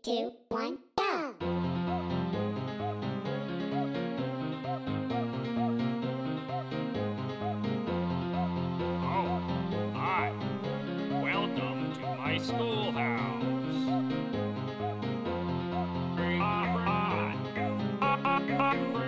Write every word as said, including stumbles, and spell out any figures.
two, one, go! Oh, hi. Welcome to my schoolhouse. Ah, ah, ah, ah, ah,